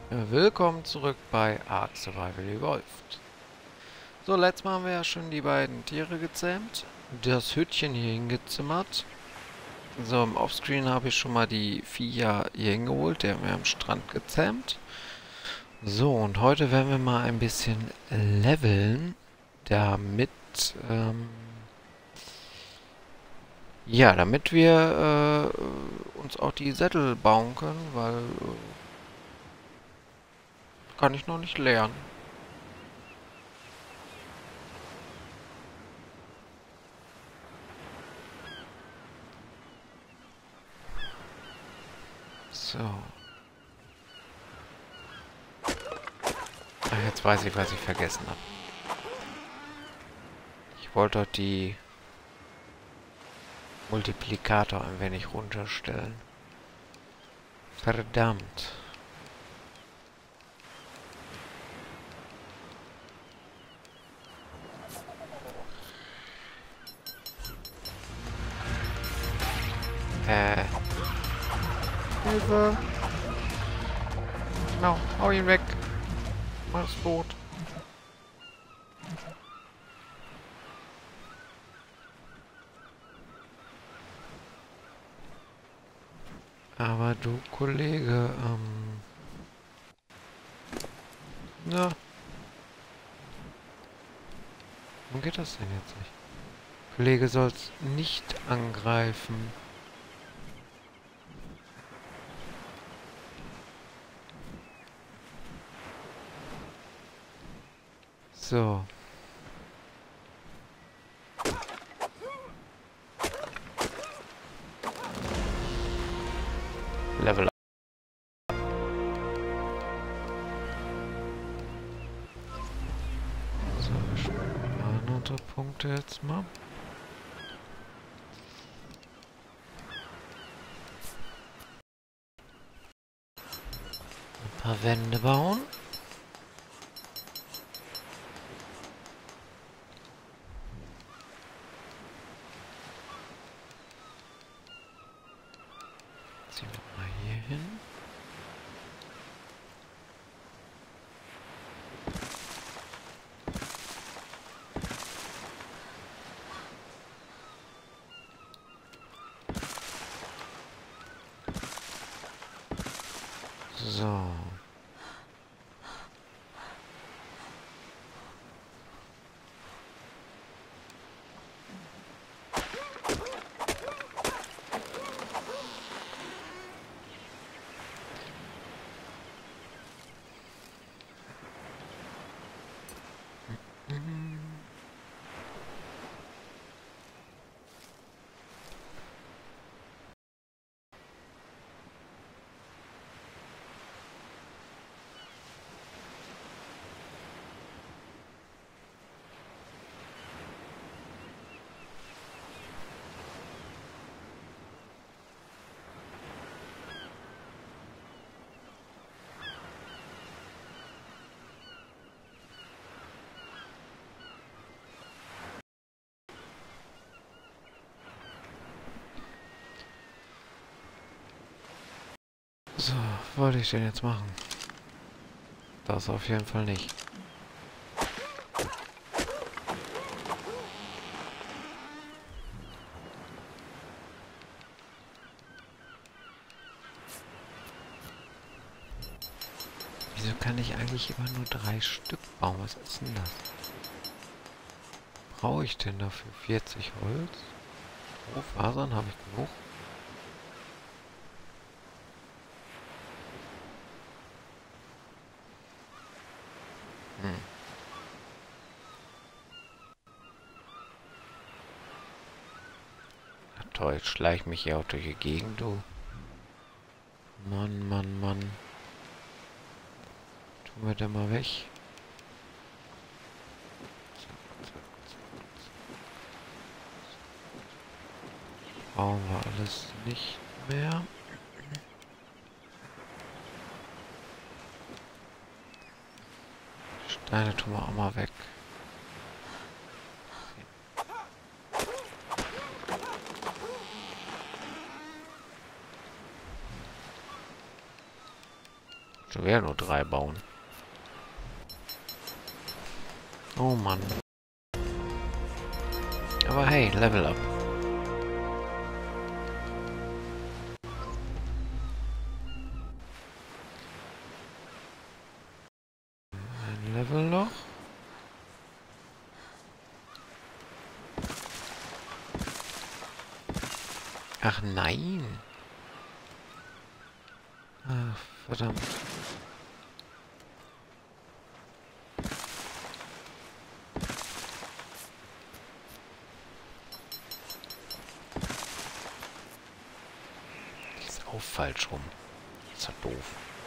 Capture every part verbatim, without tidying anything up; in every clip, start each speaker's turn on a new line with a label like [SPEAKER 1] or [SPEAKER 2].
[SPEAKER 1] Ja, willkommen zurück bei Ark Survival Evolved. So, letztes Mal haben wir ja schon die beiden Tiere gezähmt, das Hütchen hier hingezimmert. So, im Offscreen habe ich schon mal die Viecher hier hingeholt, die haben wir am Strand gezähmt. So, und heute werden wir mal ein bisschen leveln, damit, ähm, ja, damit wir äh, uns auch die Sättel bauen können, weil äh, kann ich noch nicht lernen. So. Ach, jetzt weiß ich, was ich vergessen habe. Ich wollte dort die Multiplikator ein wenig runterstellen. Verdammt. Äh. Hilfe. No, hau ihn weg. Mach das Boot. Aber du Kollege, ähm... na, warum geht das denn jetzt nicht? Kollege soll's nicht angreifen. So. Level up. So, wir sparen unsere Punkte jetzt mal. Ein paar Wände bauen. Ziehen wir mal hier hin. So. So, was wollte ich denn jetzt machen? Das auf jeden Fall nicht. Wieso kann ich eigentlich immer nur drei Stück bauen? Was ist denn das? Brauche ich denn dafür vierzig Holz? Rohfasern habe ich genug. Hm. Na toll, jetzt schleich mich hier auch durch die Gegend, du. Mann, Mann, Mann. Tun wir den mal weg. Zack, zack, zack, zack. Brauchen wir alles nicht mehr. Steine tun wir auch mal weg. Schon wieder nur drei bauen. Oh Mann. Aber hey, Level up. Ein Level noch. Ach nein. Ach, verdammt. Ist auch falsch rum. Ist ja doof.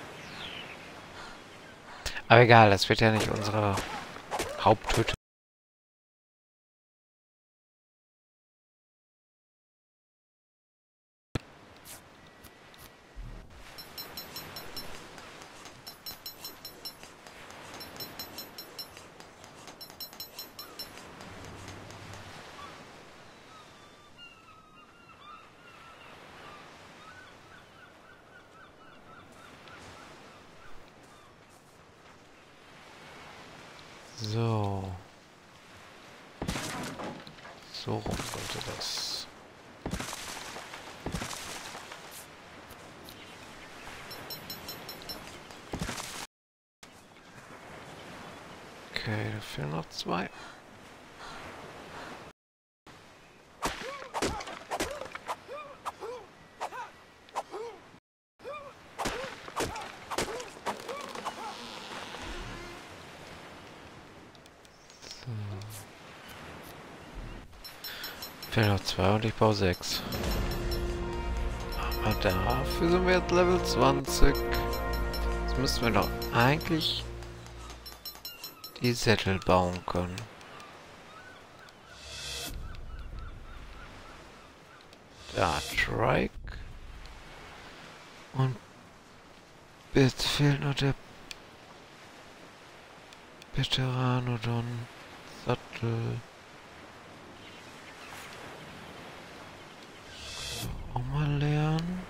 [SPEAKER 1] Aber egal, das wird ja nicht unsere Haupthütte. So. So rum sollte das. Okay, da fehlen noch zwei. Fehlen noch zwei und ich baue sechs. Aber dafür sind wir jetzt Level zwanzig. Jetzt müssten wir doch eigentlich die Sättel bauen können. Da, Trike. Und jetzt fehlt noch der Veteranodon Sattel. Auch mal lernen.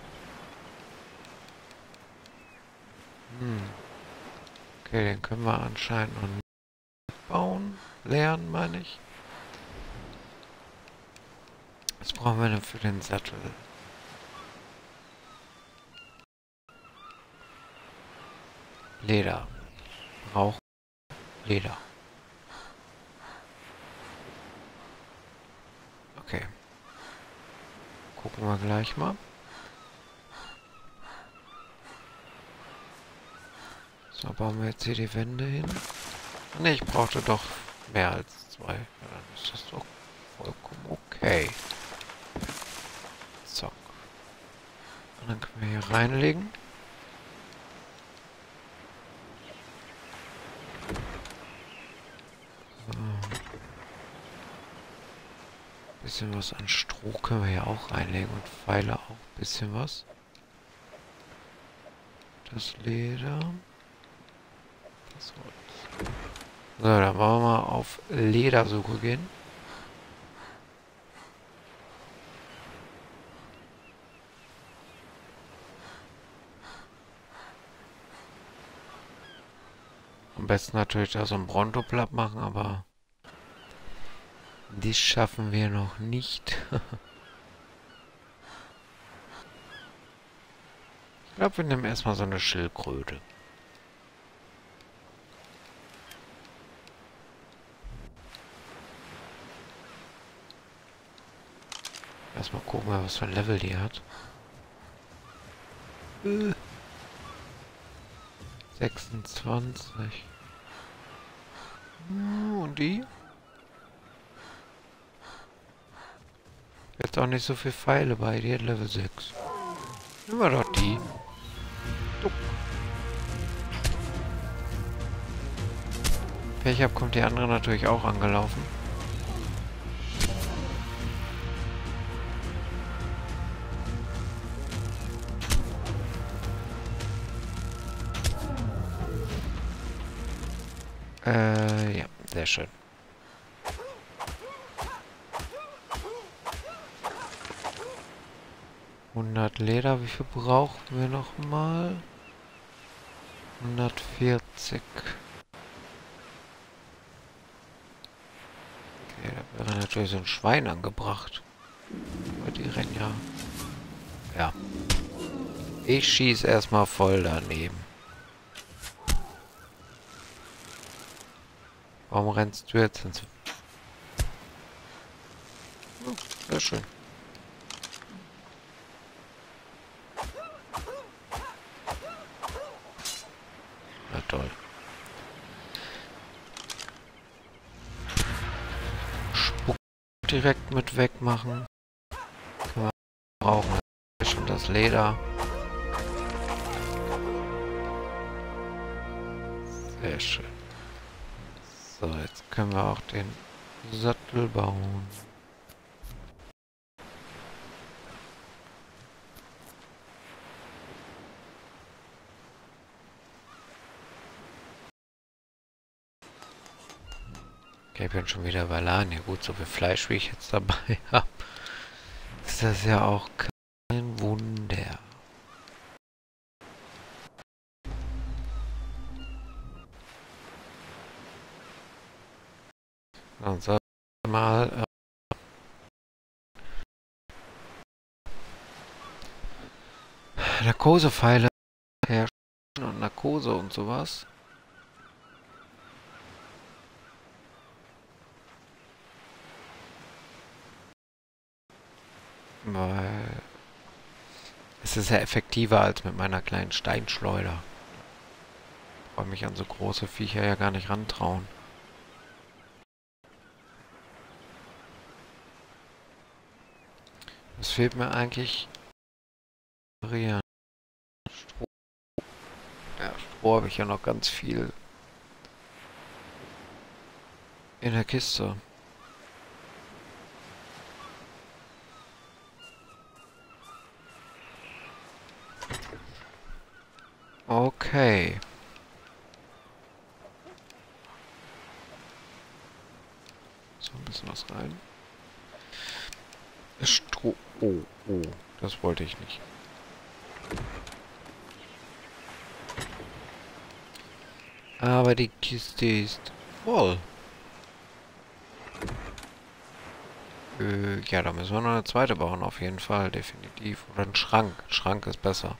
[SPEAKER 1] Hm. Okay, den können wir anscheinend noch nicht bauen. Lernen, meine ich. Was brauchen wir denn für den Sattel? Leder. Brauchen Leder. Okay. Gucken wir gleich mal. So, bauen wir jetzt hier die Wände hin. Ne, ich brauchte doch mehr als zwei. Ja, dann ist das doch vollkommen okay. Zack. Und dann können wir hier reinlegen. So. Bisschen was an Stroh können wir hier auch reinlegen und Pfeile auch ein bisschen was. Das Leder. Das Holz. So, dann wollen wir mal auf Ledersuche gehen. Am besten natürlich da so ein Brontoblatt machen, aber dies schaffen wir noch nicht. Ich glaube, wir nehmen erstmal so eine Schildkröte. Erstmal gucken, was für ein Level die hat. Äh. sechsundzwanzig. Und die? Jetzt auch nicht so viel Pfeile bei, die hat Level sechs. Nehmen wir doch die. Duck. Pech hab, kommt die andere natürlich auch angelaufen. Äh, ja, sehr schön. hundert Leder, wie viel brauchen wir noch mal? hundertvierzig. Okay, da wäre natürlich so ein Schwein angebracht. Aber die rennen ja. Ja. Ich schieße erstmal voll daneben. Warum rennst du jetzt ins... Oh, sehr schön. Na toll. Spuck direkt mit wegmachen. Können wir brauchen. Schon das Leder. Sehr schön. So, jetzt können wir auch den Sattel bauen. Okay, ich bin schon wieder bei Laden. Ja gut, so viel Fleisch, wie ich jetzt dabei habe, ist das ja auch kein Wunder. Dann soll ich mal äh, Narkosepfeile herstellen und Narkose und sowas. Weil es ist ja effektiver als mit meiner kleinen Steinschleuder. Weil mich an so große Viecher ja gar nicht rantrauen. Es fehlt mir eigentlich... Stroh. Ja, Stroh habe ich ja noch ganz viel in der Kiste. Okay. So ein bisschen was rein. Stroh. Oh, oh. Das wollte ich nicht. Aber die Kiste ist voll. Äh, ja, da müssen wir noch eine zweite bauen, auf jeden Fall, definitiv. Oder einen Schrank. Ein Schrank ist besser.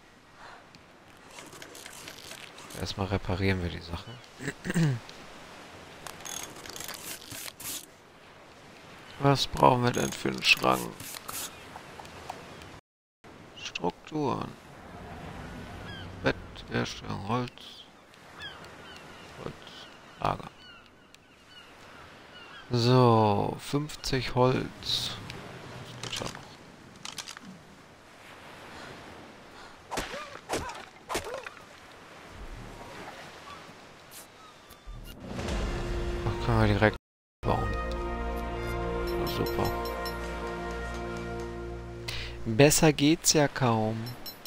[SPEAKER 1] Erstmal reparieren wir die Sachen. Was brauchen wir denn für einen Schrank? Strukturen. Bett, Herstellung, Holz. Holz. Lager. So, fünfzig Holz. Das geht schon noch. Ach, können wir direkt bauen. Ja, super. Besser geht's ja kaum.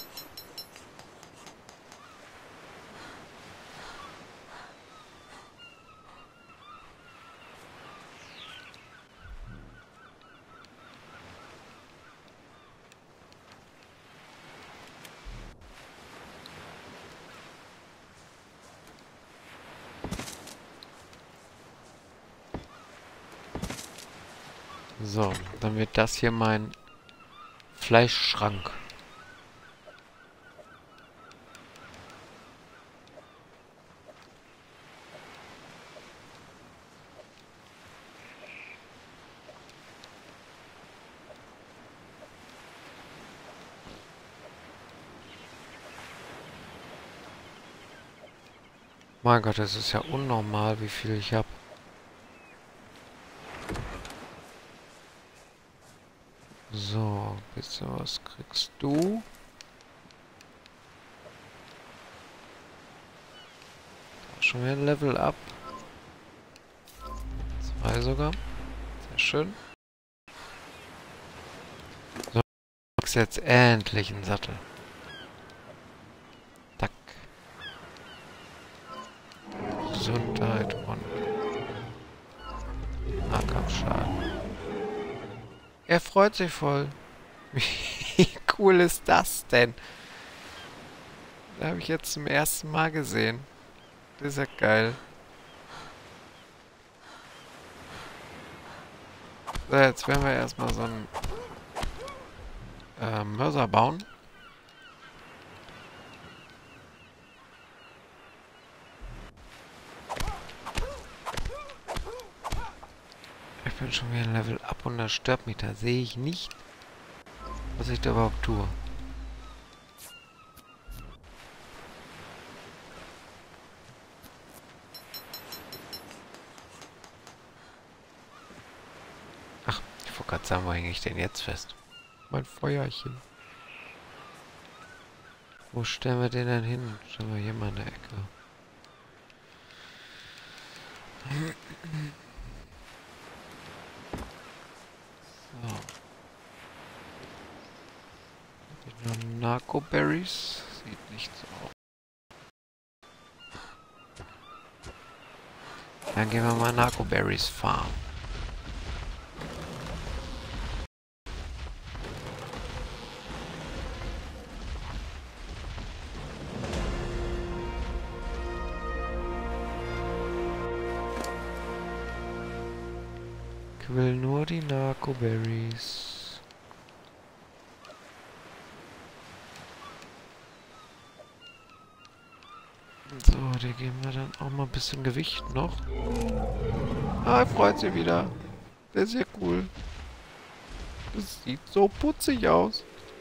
[SPEAKER 1] So, dann wird das hier mein Fleischschrank. Mein Gott, das ist ja unnormal, wie viel ich habe. So, bisschen was kriegst du? Schon wieder ein Level up. Zwei sogar. Sehr schön. So, du kriegst jetzt endlich einen Sattel. Tack. Gesundheit und Nahkampfschaden. Er freut sich voll. Wie cool ist das denn? Da habe ich jetzt zum ersten Mal gesehen. Das ist ja geil. So, jetzt werden wir erstmal so einen äh, Mörser bauen. Ich bin schon wieder ein Level up und das stört mich. Da sehe ich nicht, was ich da überhaupt tue. Ach, ich wollte gerade sagen, wo hänge ich denn jetzt fest? Mein Feuerchen. Wo stellen wir den denn hin? Stellen wir hier mal in der Ecke. So. Hab ich noch Narco-Berries? Sieht nicht so aus. Dann gehen wir mal Narco-Berries farmen. Ich will nur die Narco-Berries. So, die geben wir dann auch mal ein bisschen Gewicht noch. Ah, er freut sich wieder. Der ist ja cool. Das sieht so putzig aus.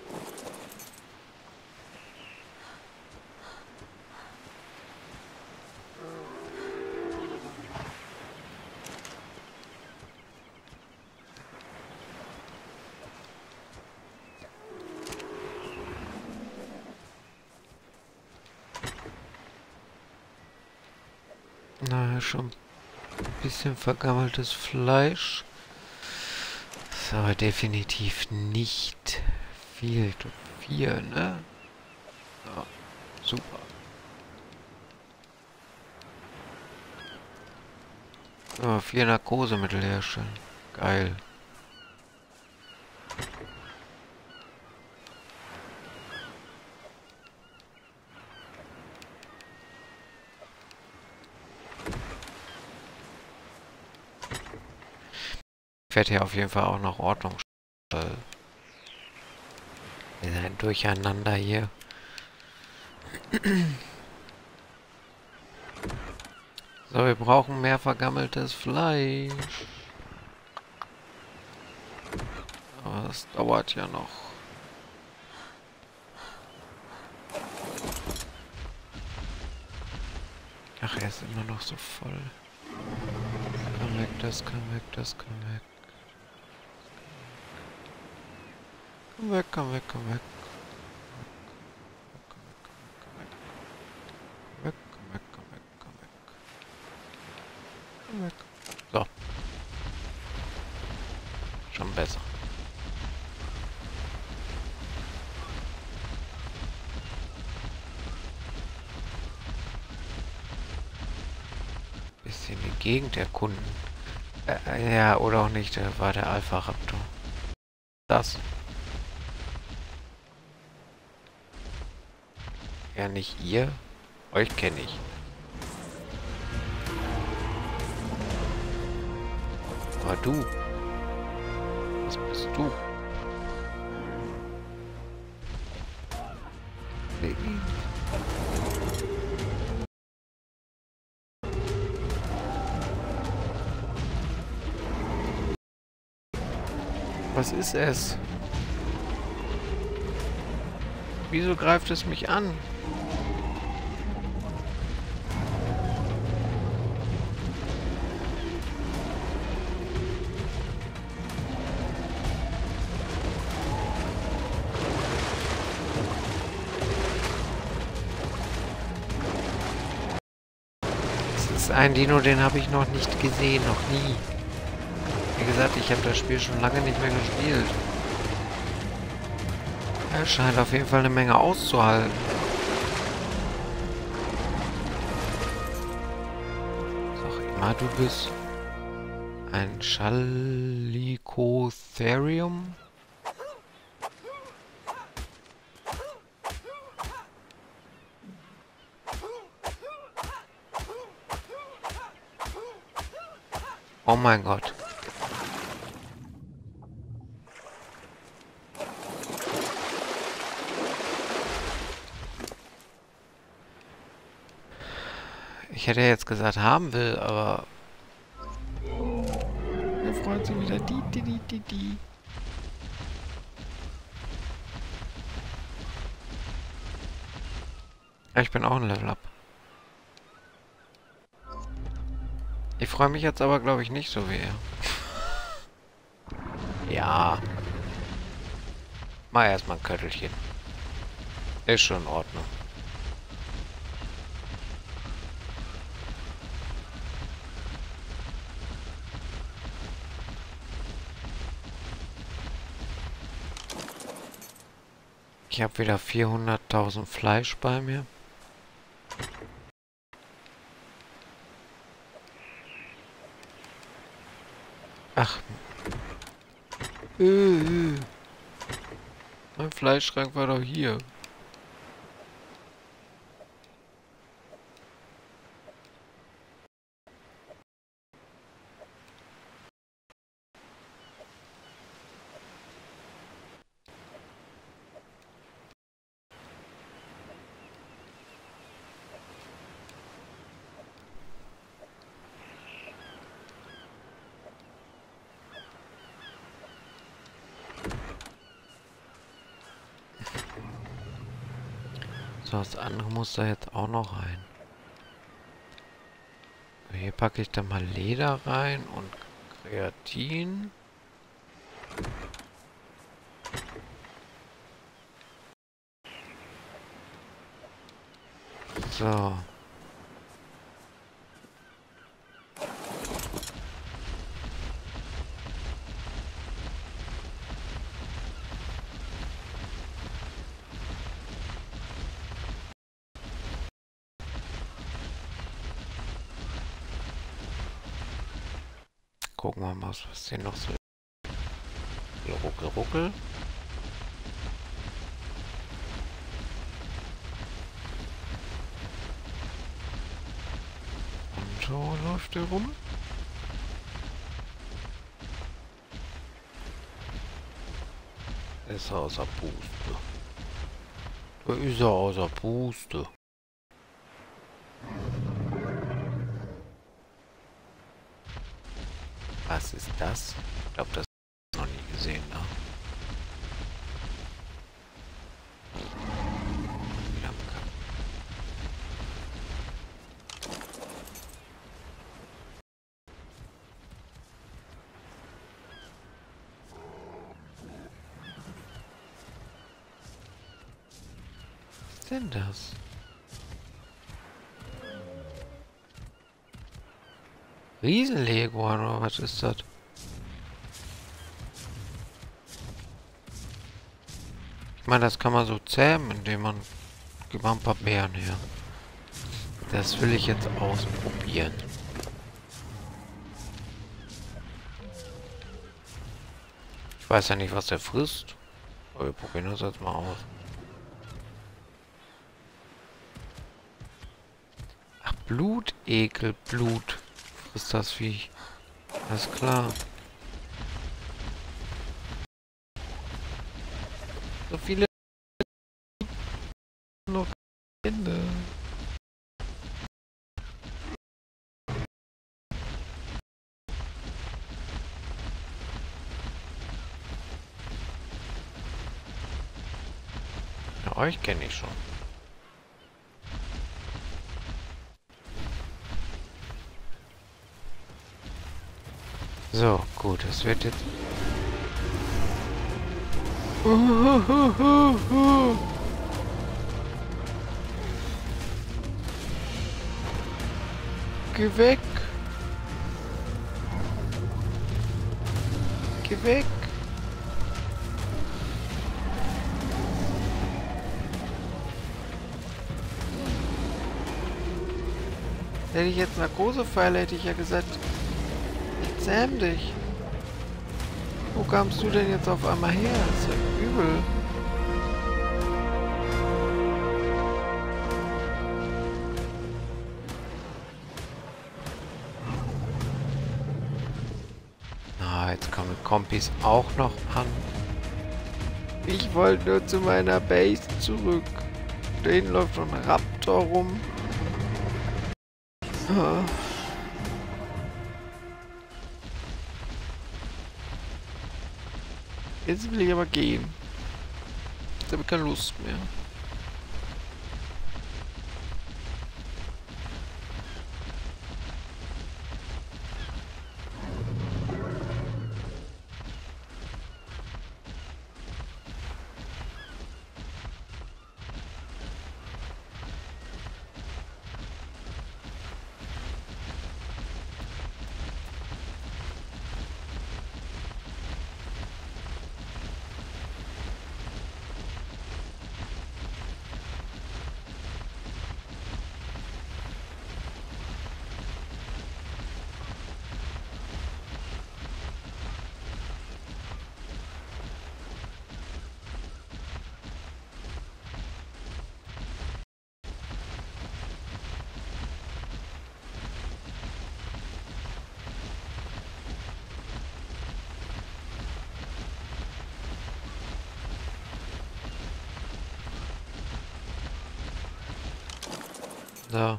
[SPEAKER 1] Na, schon ein bisschen vergammeltes Fleisch. Ist aber definitiv nicht viel zu viel, ne? Ja, super. So, vier Narkosemittel herstellen. Geil. Ich werde hier auf jeden Fall auch noch Ordnung. Wir sind ein Durcheinander hier. So, wir brauchen mehr vergammeltes Fleisch. Aber das dauert ja noch. Ach, er ist immer noch so voll. Komm weg, das kann weg, das kann weg. Komm weg, komm weg, komm weg. Komm weg, komm weg, komm weg, komm weg. Komm weg. So. Schon besser. Bisschen die Gegend erkunden. Äh, ja, oder auch nicht, da war der Alpha Raptor. Das. Ja, nicht ihr. Euch kenne ich. Aber du. Was bist du? Baby. Was ist es? Wieso greift es mich an? Das ist ein Dino, den habe ich noch nicht gesehen, noch nie. Wie gesagt, ich habe das Spiel schon lange nicht mehr gespielt. Er scheint auf jeden Fall eine Menge auszuhalten. Was auch immer du bist. Ein Chalicotherium. Oh mein Gott. Ich hätte jetzt gesagt, haben will, aber... Er freut sich wieder. Die, die, die, die, die. Ja, ich bin auch ein Level Up. Ich freue mich jetzt aber, glaube ich, nicht so wie er. Ja. Mal erstmal ein Köttelchen. Ist schon in Ordnung. Ich habe wieder vierhunderttausend Fleisch bei mir. Ach. Äh, äh. Mein Fleischschrank war doch hier. So, das andere muss da jetzt auch noch rein. Hier packe ich dann mal Leder rein und Kreatin. So. Gucken wir mal, was hier noch so ist. Ruckel, ruckel. Und so läuft er rum. Ist er außer Puste. Da ist er außer Puste. Was ist das? Ich glaube, das habe ich noch nie gesehen, ne? Wieder am Kampf. Was ist denn das? Riesen-Leguan oder was ist das? Ich meine, das kann man so zähmen, indem man... Gib mal ein paar Beeren her. Das will ich jetzt ausprobieren. Ich weiß ja nicht, was der frisst. Aber wir probieren das jetzt mal aus. Ach, Blutekel, Blut. Frisst das Viech. Alles klar. So viele noch Ende. Ja, euch kenne ich schon. So, gut, es wird jetzt... Geh weg! Geh weg! Hätte ich jetzt Narkosepfeile, hätte ich ja gesagt, ich zähm dich. Wo kamst du denn jetzt auf einmal her? Das ist ja übel. Kompis auch noch an. Ich wollte nur zu meiner Base zurück. Den läuft ein Raptor rum. Ah. Jetzt will ich aber gehen. Jetzt habe ich keine Lust mehr. So.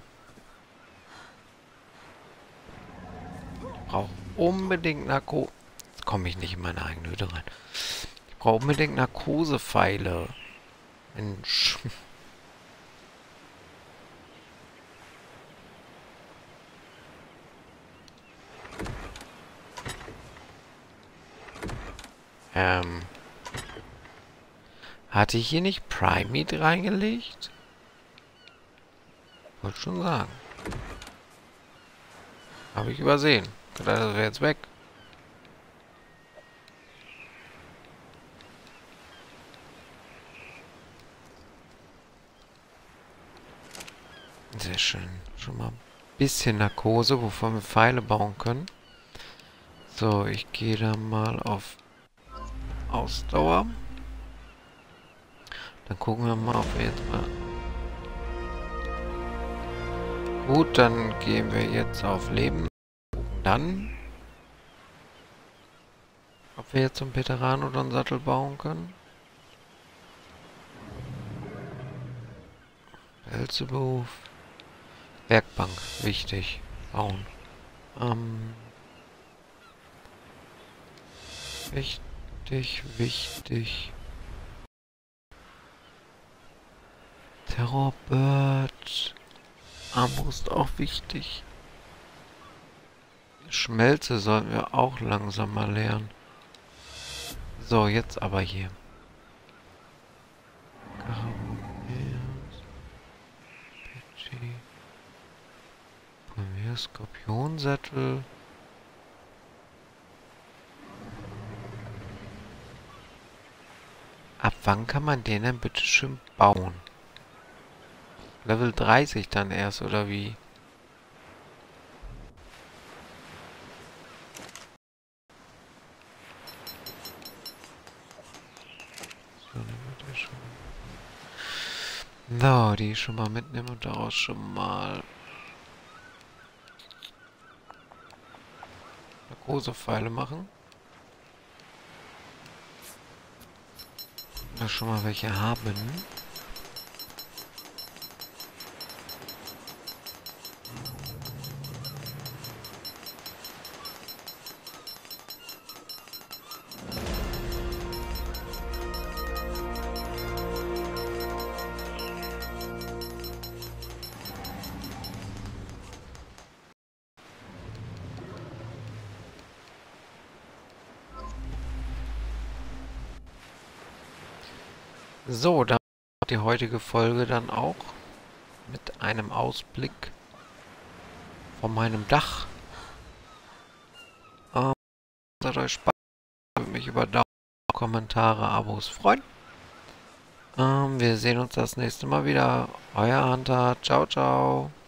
[SPEAKER 1] Ich brauche unbedingt Narko... Jetzt komme ich nicht in meine eigene Hütte rein. Ich brauche unbedingt Narkosepfeile. Mensch. ähm... Hatte ich hier nicht Prime Meat reingelegt? Wollte schon sagen. Habe ich übersehen. Das wäre jetzt weg. Sehr schön. Schon mal ein bisschen Narkose, wovon wir Pfeile bauen können. So, ich gehe da mal auf Ausdauer. Dann gucken wir mal, ob wir jetzt mal... Gut, dann gehen wir jetzt auf Leben. Dann, ob wir jetzt einen Veteran oder einen Sattel bauen können. Belzebub. Werkbank, wichtig. Bauen. Ähm, wichtig, wichtig. Terrorbird. Armbrust auch wichtig. Schmelze sollten wir auch langsam mal lernen. So, jetzt aber hier. Skorpionsattel. Ab wann kann man den denn bitte schön bauen? Level dreißig dann erst, oder wie? So, nehmen wir die schon. So, die schon mal mitnehmen und daraus schon mal Narkosepfeile machen. Da schon mal welche haben. So, dann die heutige Folge dann auch mit einem Ausblick von meinem Dach. Ähm, hat euch Spaß, würde mich über Daumen, Kommentare, Abos freuen. Ähm, wir sehen uns das nächste Mal wieder. Euer Hunter. Ciao, ciao.